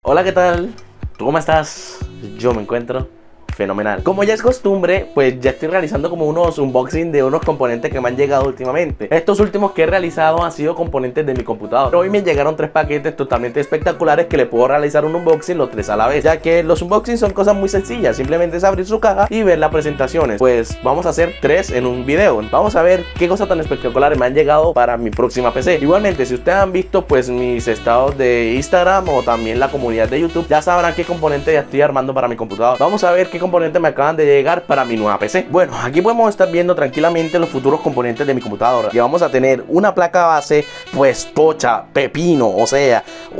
Hola, ¿qué tal? ¿Tú cómo estás? Yo me encuentro fenomenal. Como ya es costumbre, pues ya estoy realizando como unos unboxing de unos componentes que me han llegado últimamente. Estos últimos que he realizado han sido componentes de mi computador. Hoy me llegaron 3 paquetes totalmente espectaculares que le puedo realizar un unboxing los 3 a la vez, ya que los unboxings son cosas muy sencillas, simplemente es abrir su caja y ver las presentaciones. Pues vamos a hacer 3 en un video. Vamos a ver qué cosas tan espectaculares me han llegado para mi próxima PC. Igualmente, si ustedes han visto pues mis estados de Instagram o también la comunidad de YouTube, ya sabrán qué componente ya estoy armando para mi computador. Vamos a ver qué componentes me acaban de llegar para mi nueva PC. Bueno, aquí podemos estar viendo tranquilamente los futuros componentes de mi computadora. Que vamos a tener una placa base pues tocha, pepino, o sea,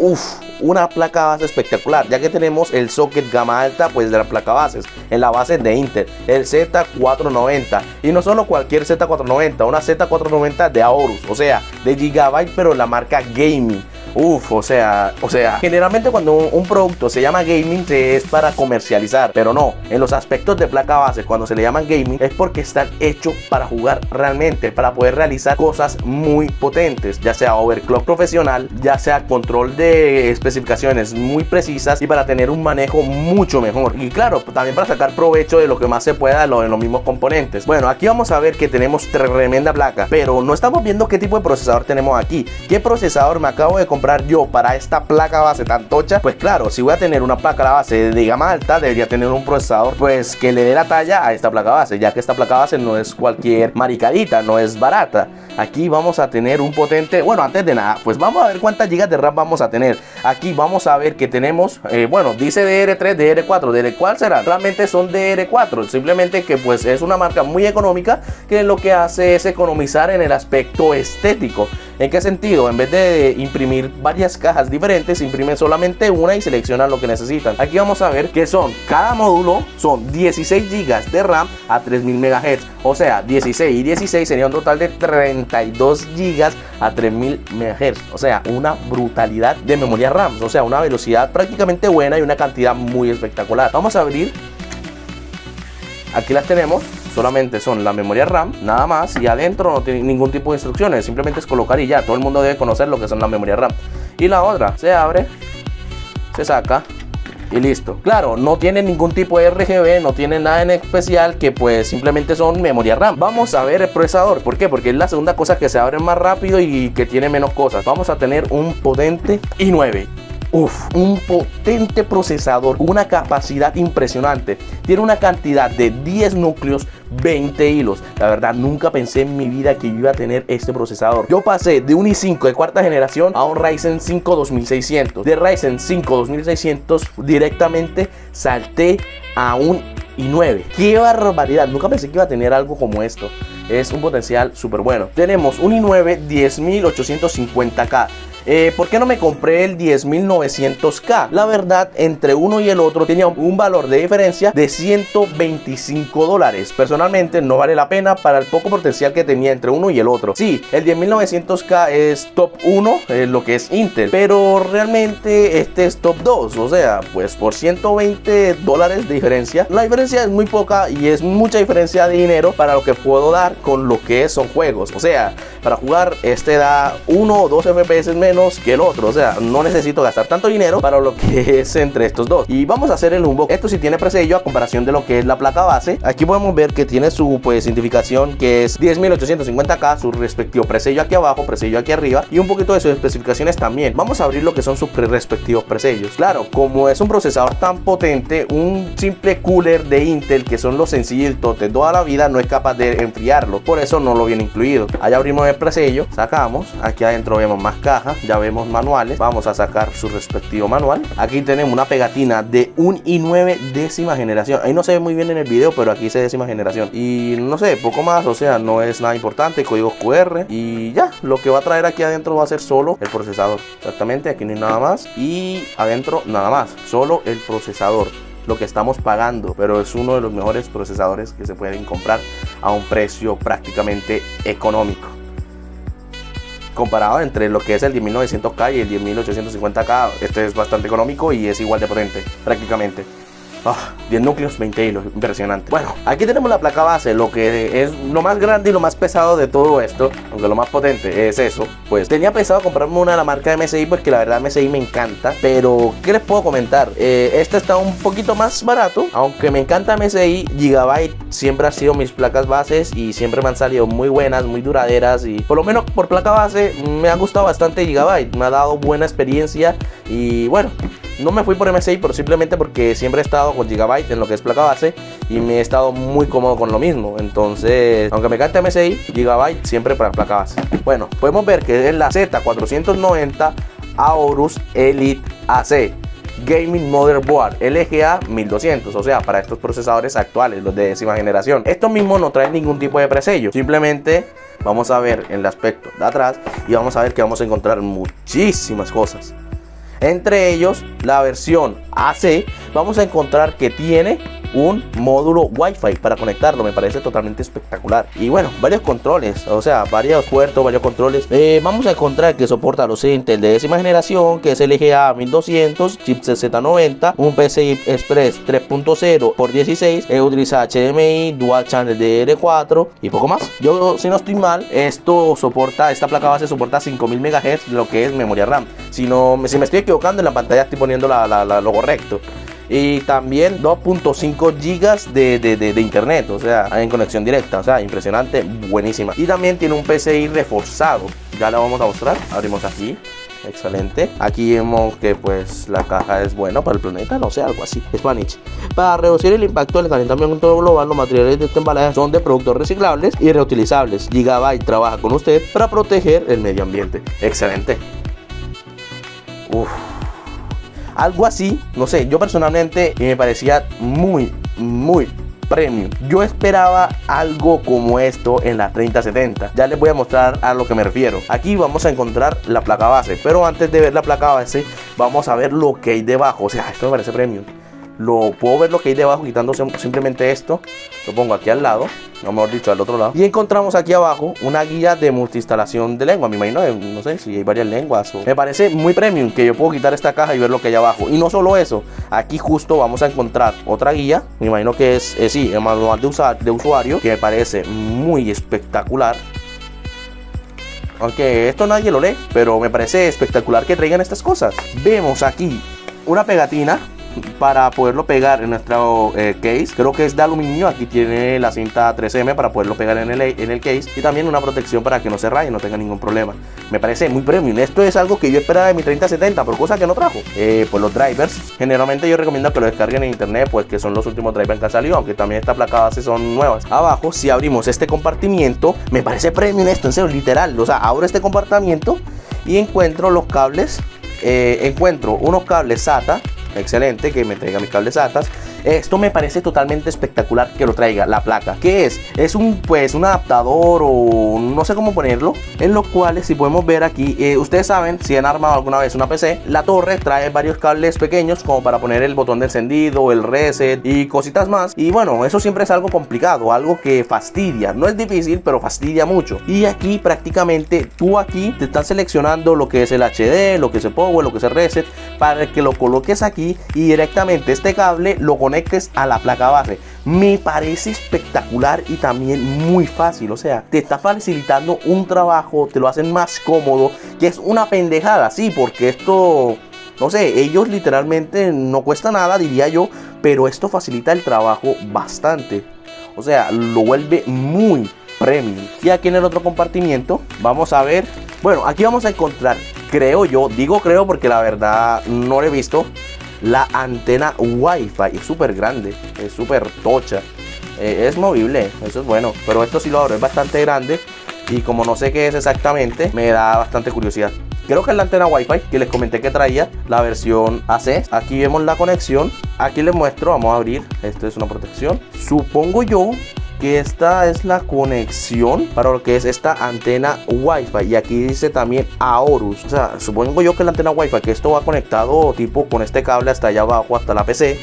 una placa base espectacular, ya que tenemos el socket gama alta pues de las placas bases, en la base de Intel, el Z490, y no solo cualquier Z490, una Z490 de Aorus, o sea, de Gigabyte, pero la marca Gaming. O sea, generalmente cuando un producto se llama gaming es para comercializar, pero no, en los aspectos de placa base, cuando se le llaman gaming es porque están hechos para jugar realmente, para poder realizar cosas muy potentes, ya sea overclock profesional, ya sea control de especificaciones muy precisas y para tener un manejo mucho mejor. Y claro, también para sacar provecho de lo que más se pueda en los mismos componentes. Bueno, aquí vamos a ver que tenemos tremenda placa, pero no estamos viendo qué tipo de procesador tenemos aquí. ¿Qué procesador me acabo de comprar yo para esta placa base tan tocha? Pues claro, si voy a tener una placa base de gama alta, debería tener un procesador pues que le dé la talla a esta placa base, ya que esta placa base no es cualquier maricadita, no es barata. Aquí vamos a tener un potente, bueno, antes de nada, pues vamos a ver cuántas gigas de RAM vamos a tener. Aquí vamos a ver que tenemos, bueno, dice DR3, DR4, ¿de cuál será? Realmente son DR4, simplemente que pues es una marca muy económica que lo que hace es economizar en el aspecto estético. ¿En qué sentido? En vez de imprimir varias cajas diferentes, imprimen solamente una y seleccionan lo que necesitan. Aquí vamos a ver que cada módulo son 16 GB de RAM a 3000 MHz. O sea, 16 y 16 sería un total de 32 GB a 3000 MHz. O sea, una brutalidad de memoria RAM. O sea, una velocidad prácticamente buena y una cantidad muy espectacular. Vamos a abrir. Aquí las tenemos. Solamente son la memoria RAM, nada más, y adentro no tiene ningún tipo de instrucciones, simplemente es colocar y ya. Todo el mundo debe conocer lo que son las memorias RAM. Y la otra se abre, se saca y listo. Claro, no tiene ningún tipo de RGB, no tiene nada en especial, que pues simplemente son memoria RAM. Vamos a ver el procesador. ¿Por qué? Porque es la segunda cosa que se abre más rápido y que tiene menos cosas. Vamos a tener un potente i9. Un potente procesador, una capacidad impresionante. Tiene una cantidad de 10 núcleos, 20 hilos. La verdad, nunca pensé en mi vida que yo iba a tener este procesador. Yo pasé de un i5 de cuarta generación a un Ryzen 5 2600. De Ryzen 5 2600 directamente salté a un i9. ¡Qué barbaridad! Nunca pensé que iba a tener algo como esto. Es un potencial súper bueno. Tenemos un i9 10850K. ¿Por qué no me compré el 10900K? La verdad, entre uno y el otro tenía un valor de diferencia de $125. Personalmente no vale la pena para el poco potencial que tenía entre uno y el otro. Sí, el 10900K es top 1, lo que es Intel, pero realmente este es top 2. O sea, pues por $120 de diferencia, la diferencia es muy poca y es mucha diferencia de dinero para lo que puedo dar con lo que son juegos. O sea, para jugar este da 1 o 2 FPS menos que el otro, o sea, no necesito gastar tanto dinero para lo que es entre estos dos. Y vamos a hacer el unboxing. Esto sí tiene presello a comparación de lo que es la placa base. Aquí podemos ver que tiene su pues identificación, que es 10850K, su respectivo presello aquí abajo, presello aquí arriba y un poquito de sus especificaciones también. Vamos a abrir lo que son sus respectivos presellos. Claro, como es un procesador tan potente, un simple cooler de Intel, que son los sencillitos de toda la vida, no es capaz de enfriarlo, por eso no lo viene incluido. Allá abrimos el presello, sacamos, aquí adentro vemos más cajas, ya vemos manuales. Vamos a sacar su respectivo manual. Aquí tenemos una pegatina de un i9 décima generación. Ahí no se ve muy bien en el video, pero aquí dice décima generación. Y no sé, poco más, o sea, no es nada importante. Códigos QR y ya. Lo que va a traer aquí adentro va a ser solo el procesador. Exactamente, aquí no hay nada más. Y adentro nada más, solo el procesador. Lo que estamos pagando, pero es uno de los mejores procesadores que se pueden comprar a un precio prácticamente económico. Comparado entre lo que es el 10900K y el 10850K, este es bastante económico y es igual de potente prácticamente. 10 núcleos, 20 hilos, impresionante. Bueno, aquí tenemos la placa base, lo que es lo más grande y lo más pesado de todo esto, aunque lo más potente es eso. Pues tenía pensado comprarme una de la marca MSI, porque la verdad MSI me encanta, pero ¿qué les puedo comentar? Este está un poquito más barato, aunque me encanta MSI. Gigabyte siempre ha sido mis placas bases y siempre me han salido muy buenas, muy duraderas, y por lo menos por placa base me ha gustado bastante Gigabyte, me ha dado buena experiencia. Y bueno, no me fui por MSI, pero simplemente porque siempre he estado con Gigabyte en lo que es placa base y me he estado muy cómodo con lo mismo. Entonces, aunque me encanta MSI, Gigabyte siempre para placa base. Bueno, podemos ver que es la Z490 Aorus Elite AC Gaming Motherboard LGA 1200, o sea, para estos procesadores actuales, los de décima generación. Estos mismos no traen ningún tipo de presello, simplemente vamos a ver en el aspecto de atrás y vamos a ver que vamos a encontrar muchísimas cosas. Entre ellos, la versión AC, vamos a encontrar que tiene un módulo Wi-Fi para conectarlo. Me parece totalmente espectacular. Y bueno, varios controles, o sea, varios puertos, varios controles. Vamos a encontrar que soporta los Intel de décima generación, que es LGA 1200, chipset Z90, un PCI Express 3.0 por 16, utiliza HDMI, Dual Channel DR4 y poco más. Yo, si no estoy mal, esta placa base soporta 5000 MHz, lo que es memoria RAM. Si me estoy equivocando, en la pantalla estoy poniendo lo correcto. Y también 2.5 GB de internet, o sea, en conexión directa, o sea, impresionante, buenísima. Y también tiene un PCI reforzado, ya lo vamos a mostrar. Abrimos aquí, excelente. Aquí vemos que pues la caja es buena para el planeta, no sé, algo así, Spanish. Para reducir el impacto del calentamiento global, los materiales de este embalaje son de productos reciclables y reutilizables. Gigabyte trabaja con usted para proteger el medio ambiente. Excelente. Algo así, no sé, yo personalmente me parecía muy premium. Yo esperaba algo como esto en la 3070. Ya les voy a mostrar a lo que me refiero. Aquí vamos a encontrar la placa base, pero antes de ver la placa base vamos a ver lo que hay debajo. O sea, esto me parece premium. Puedo ver lo que hay debajo quitando simplemente esto. Lo pongo aquí al lado, no, mejor dicho, al otro lado. Y encontramos aquí abajo una guía de multiinstalación de lengua. Me imagino, no sé si hay varias lenguas Me parece muy premium que yo puedo quitar esta caja y ver lo que hay abajo. Y no solo eso, aquí justo vamos a encontrar otra guía. Me imagino que es, sí, el manual de usuario, que me parece muy espectacular. Aunque esto nadie lo lee, pero me parece espectacular que traigan estas cosas. Vemos aquí una pegatina para poderlo pegar en nuestro case. Creo que es de aluminio. Aquí tiene la cinta 3M para poderlo pegar en el case, y también una protección para que no se raye, no tenga ningún problema. Me parece muy premium. Esto es algo que yo esperaba de mi 3070, por cosa que no trajo. Pues los drivers, generalmente yo recomiendo que lo descarguen en internet, pues que son los últimos drivers que han salido, aunque también esta placa base son nuevas. Abajo, si abrimos este compartimiento, me parece premium esto, en serio, literal. O sea, abro este compartimiento y encuentro los cables. Encuentro unos cables SATA. Excelente, que me traiga mis cables SATA. Esto me parece totalmente espectacular que lo traiga la placa. ¿Qué es? Es un adaptador, o no sé cómo ponerlo, en los cuales, si podemos ver aquí, ustedes saben, si han armado alguna vez una PC, la torre trae varios cables pequeños como para poner el botón de encendido, el reset y cositas más. Y bueno, eso siempre es algo complicado, algo que fastidia. No es difícil, pero fastidia mucho. Y aquí prácticamente tú aquí te estás seleccionando lo que es el HD, lo que es el power, lo que es el reset, para que lo coloques aquí y directamente este cable lo conectes a la placa base. Me parece espectacular y también muy fácil. O sea, te está facilitando un trabajo, te lo hacen más cómodo, que es una pendejada, sí, porque esto, no sé, ellos literalmente no cuesta nada, diría yo, pero esto facilita el trabajo bastante. O sea, lo vuelve muy premium. Y aquí en el otro compartimiento vamos a ver, bueno, aquí vamos a encontrar, creo yo, digo creo porque la verdad no lo he visto, la antena Wi-Fi. Es súper grande, es súper tocha, es movible, eso es bueno, pero esto sí lo abro, es bastante grande, y como no sé qué es exactamente, me da bastante curiosidad. Creo que es la antena Wi-Fi que les comenté que traía la versión AC. Aquí vemos la conexión, aquí les muestro, vamos a abrir, esto es una protección. Supongo yo que esta es la conexión para lo que es esta antena Wi-Fi, y aquí dice también Aorus. O sea, supongo yo que la antena Wi-Fi, que esto va conectado tipo con este cable hasta allá abajo, hasta la PC.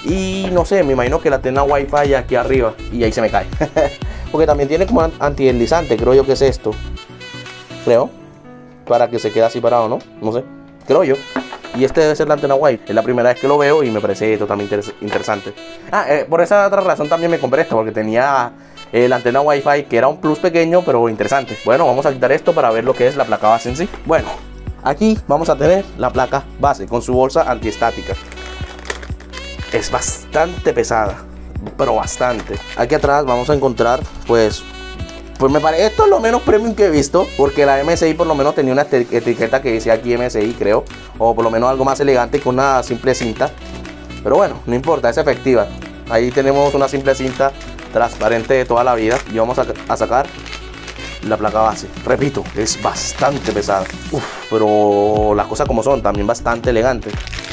Y no sé, me imagino que la antena Wi-Fi aquí arriba, y ahí se me cae. Porque también tiene como antideslizante, creo yo que es esto. Creo, para que se quede así parado, ¿no? No sé, creo yo. Y este debe ser la antena Wi-Fi. Es la primera vez que lo veo y me parece totalmente interesante. Por esa otra razón también me compré esta, porque tenía la antena Wi-Fi, que era un plus pequeño pero interesante. Bueno, vamos a quitar esto para ver lo que es la placa base en sí. Bueno, aquí vamos a tener la placa base con su bolsa antiestática. Es bastante pesada, pero bastante. Aquí atrás vamos a encontrar pues me parece, esto es lo menos premium que he visto, porque la MSI por lo menos tenía una etiqueta que decía aquí MSI, creo, o por lo menos algo más elegante que una simple cinta. Pero bueno, no importa, es efectiva. Ahí tenemos una simple cinta transparente de toda la vida y vamos a sacar la placa base. Repito, es bastante pesada. Pero las cosas como son, también bastante elegante.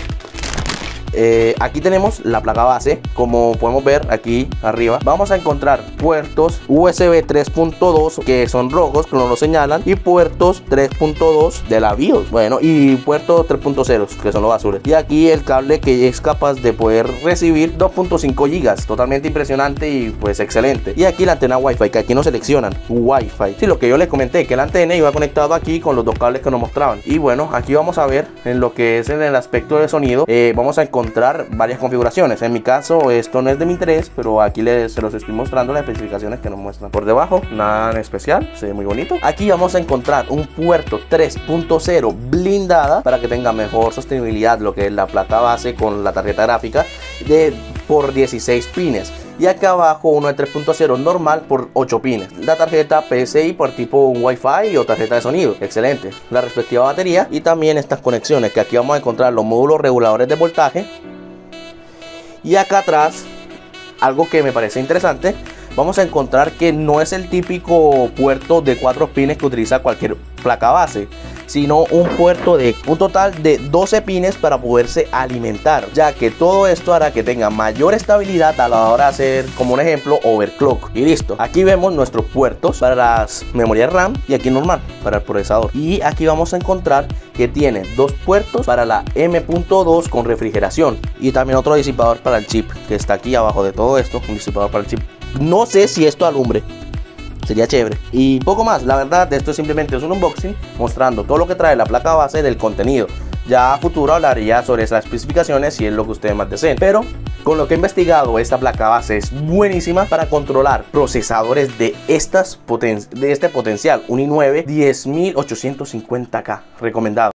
Aquí tenemos la placa base. Como podemos ver aquí arriba, vamos a encontrar puertos USB 3.2 que son rojos, que nos lo señalan, y puertos 3.2 de la BIOS, bueno, y puertos 3.0 que son los azules. Y aquí el cable que es capaz de poder recibir 2.5 GB, totalmente impresionante y pues excelente. Y aquí la antena Wi-Fi, que aquí nos seleccionan Wi-Fi. Sí, lo que yo les comenté, que la antena iba conectado aquí con los dos cables que nos mostraban. Y bueno, aquí vamos a ver en lo que es en el aspecto de sonido, vamos a encontrar varias configuraciones. En mi caso esto no es de mi interés, pero aquí se los estoy mostrando las especificaciones que nos muestran. Por debajo nada en especial, se ve muy bonito. Aquí vamos a encontrar un puerto 3.0 blindada para que tenga mejor sostenibilidad lo que es la placa base con la tarjeta gráfica por 16 pines. Y acá abajo uno de 3.0 normal por 8 pines. La tarjeta PCI por tipo un Wi-Fi o tarjeta de sonido. Excelente. La respectiva batería y también estas conexiones, que aquí vamos a encontrar los módulos reguladores de voltaje. Y acá atrás, algo que me parece interesante, vamos a encontrar que no es el típico puerto de 4 pines que utiliza cualquier placa base, sino un puerto de un total de 12 pines para poderse alimentar, ya que todo esto hará que tenga mayor estabilidad a la hora de hacer, como un ejemplo, overclock. Y listo, aquí vemos nuestros puertos para las memorias RAM y aquí normal para el procesador. Y aquí vamos a encontrar que tiene dos puertos para la M.2 con refrigeración y también otro disipador para el chip, que está aquí abajo de todo esto, un disipador para el chip. No sé si esto alumbre, sería chévere. Y poco más, la verdad, esto simplemente es un unboxing mostrando todo lo que trae la placa base del contenido. Ya a futuro hablaría sobre esas especificaciones si es lo que ustedes más deseen. Pero con lo que he investigado, esta placa base es buenísima para controlar procesadores de este potencial. Un i9 10850K recomendado.